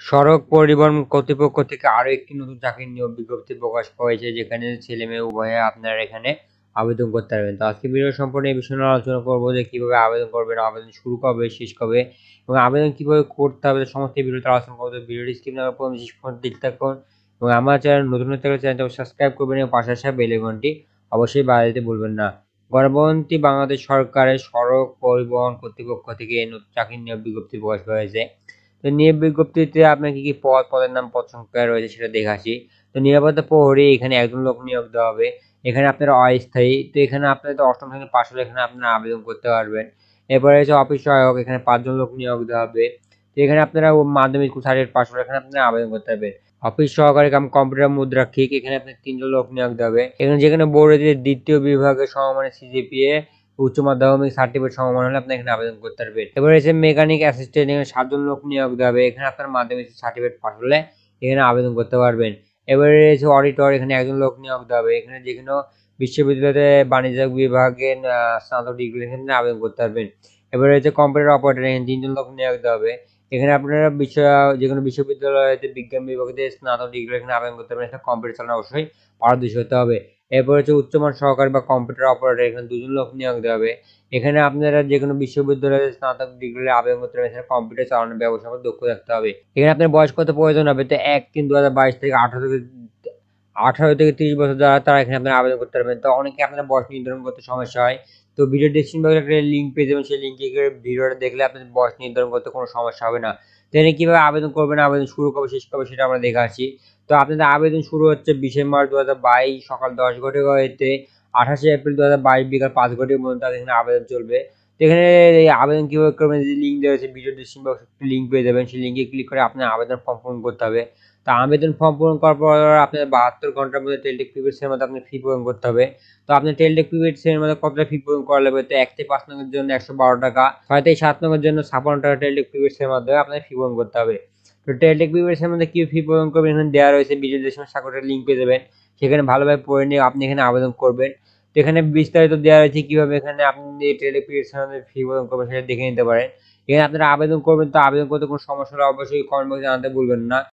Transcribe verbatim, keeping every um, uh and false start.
সড়ক পরিবহন কর্তৃপক্ষ থেকে আরো একটি নতুন চাকরির নিয়োগ বিজ্ঞপ্তি প্রকাশ করেছে, যেখানে ছেলে মেয়ে উভয়ে আপনারা এখানে আবেদন করতে পারবেন। তো আজকে ভিডিও সম্পূর্ণ এই বিষয়ে নিয়ে আলোচনা করবো যে কিভাবে আবেদন করবেন, আবেদন শুরু কবে, শেষ কবে এবং আবেদন কিভাবে করতে হবে সমস্ত ভিডিওতে আলোচনা করবো। ভিডিওটি স্ক্রিন নাম্বার পর্যন্ত শেষ পর্যন্ত দেখতে থাকুন এবং আমার চ্যানেল নতুন হতে গেলে চ্যানেলটা সাবস্ক্রাইব করবেন এবং পাশে আসা বেল আইকনটি অবশ্যই বাজাতে ভুলবেন না। গণপ্রজাতন্ত্রী বাংলাদেশ সরকারের সড়ক পরিবহন কর্তৃপক্ষ থেকে এই নতুন চাকরির নিয়োগ বিজ্ঞপ্তি প্রকাশ করা হয়েছে। তো নিয়োগ বিজ্ঞপ্তিতে আপনার কি কি পদ, পদের নাম, পদ সংখ্যা রয়েছে সেটা দেখে আসি। তো নিরাপত্তা প্রহরী, এখানে একজন লোক নিয়োগ দেওয়া হবে। এখানে আপনারা অস্থায়ী, তো এখানে আপনাদের অষ্টম শ্রেণী পাশ হলে এখানে আপনারা আবেদন করতে পারবেন। এরপরে হচ্ছে অফিস সহায়ক, এখানে পাঁচজন লোক নিয়োগ দেওয়া হবে। তো এখানে আপনারা মাধ্যমিক সার্টিফিকেট পাশ হলে এখানে আপনারা আবেদন করতে পারবেন। অফিস সহকারী কাম কম্পিউটার মুদ্রাক্ষিক, এখানে আপনার তিনজন লোক নিয়োগ দেওয়া হবে। এখানে যেখানে বোর্ডের দ্বিতীয় বিভাগের সমমানের সিজিপিএ উচ্চ মাধ্যমিক সার্টিফিকেট সমমান হলে আপনি এখানে আবেদন করতে পারবেন। এবার হচ্ছে মেকানিক অ্যাসিস্ট্যান্ট, এখানে সাতজন লোক নিয়োগ দেওয়া হবে। এখানে আপনার মাধ্যমিক সার্টিফিকেট পাস হলে এখানে আবেদন করতে পারবেন। এবারে রয়েছে অডিটর, এখানে একজন লোক নিয়োগ দেওয়া হবে। এখানে যে কোনো বিশ্ববিদ্যালয়তে বাণিজ্য বিভাগের স্নাতক ডিগ্রি এখানে আবেদন করতে পারবেন। এবারে রয়েছে কম্পিউটার অপারেটর, এখানে তিনজন লোক নিয়োগ দেওয়া হবে। এখানে আপনারা বিশ্ব যে কোনো বিশ্ববিদ্যালয়তে বিজ্ঞান বিভাগে স্নাতক ডিগ্রি এখানে আবেদন করতে পারবেন। এখানে কম্পিউটার চালানো অবশ্যই পারদর্শী হতে হবে। এরপর হচ্ছে উচ্চমান সহকারী বা কম্পিউটার অপারেটর, এখানে দুজন লোক নিয়োগ দেওয়া হবে। এখানে আপনারা যে কোনো বিশ্ববিদ্যালয়ের স্নাতক ডিগ্রি আবেদন করতে পারবেন। এখানে কম্পিউটার চালানোর ব্যবস্থা দক্ষ থাকতে হবে। এখানে আপনার বয়স কত প্রয়োজন হবে, তো এক তিন দু হাজার বাইশ থেকে আঠারো থেকে আঠারো থেকে তিরিশ বছর যারা তারা এখানে আপনারা আবেদন করতে পারবেন। তো অনেকে আপনার বয়স নির্ধারণ করতে সমস্যা হয়, তো ভিডিও ডেসক্রিপশন বক্সে একটা লিঙ্ক পেয়ে যাবেন, সেই লিঙ্কে ভিডিওটা দেখলে আপনাদের বয়স নির্ধারণ করতে কোনো সমস্যা হবে না। তো এখানে কীভাবে আবেদন করবেন, আবেদন শুরু কবে শেষ কবে সেটা আমরা দেখে আসি। তো আপনাদের আবেদন শুরু হচ্ছে বিশে মার্চ দু হাজার বাইশ সকাল দশ ঘটিকা হইতে আঠাশে এপ্রিল দু হাজার বাইশ বিকাল পাঁচ ঘটিকা পর্যন্ত এখানে আবেদন চলবে। তো এখানে এই আবেদন কীভাবে করবেন, যে লিঙ্ক দেওয়া হয়েছে ভিডিও ডেসক্রিপশন বক্সে লিঙ্ক পেয়ে যাবেন, সেই লিঙ্কে ক্লিক করে আপনার আবেদন ফর্ম পূরণ করতে হবে। তো আবেদন ফর্ম পূরণ করার পর আপনার বাহাত্তর ঘন্টার মধ্যে টেলটেক প্রিভিয়াসের মধ্যে আপনি ফি পূরণ করতে হবে। তো আপনার টেলটেক প্রিভিয়াসের মধ্যে কতটা ফি পূরণ করা লাগবে, তো এক থেকে পাঁচ নঙের জন্য একশো বারো টাকা, ছয় থেকে সাত নঙের জন্য ছাপ্পান্ন টাকা টেলটেক প্রিভিয়াসের মাধ্যমে আপনার ফি পূরণ করতে হবে। তো টেলটেক প্রিভিয়াসের মধ্যে কি ফি পূরণ করবেন এখানে দেওয়া রয়েছে, ভিডিও ডেসক্রিপশন সার্কুলার লিঙ্ক পেয়ে যাবেন, সেখানে ভালোভাবে পড়ে নিয়ে আপনি এখানে আবেদন করবেন। তো এখানে বিস্তারিত দেওয়া রয়েছে কিভাবে এখানে আপনি টেলটেক প্রিভিয়াসের মধ্যে ফি পূরণ করবেন সেটা দেখে নিতে পারেন। এখানে আপনারা আবেদন করবেন, তো আবেদন করতে কোনো সমস্যা হলে অবশ্যই কমেন্ট বক্সে জানাতে ভুলবেন না।